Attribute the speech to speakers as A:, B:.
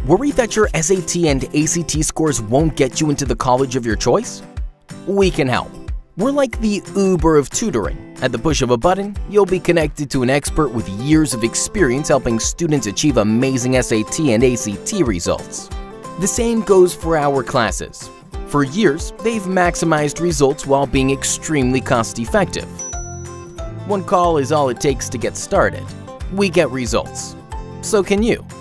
A: Worried that your SAT and ACT scores won't get you into the college of your choice? We can help. We're like the Uber of tutoring. At the push of a button, you'll be connected to an expert with years of experience helping students achieve amazing SAT and ACT results. The same goes for our classes. For years, they've maximized results while being extremely cost-effective. One call is all it takes to get started. We get results. So can you.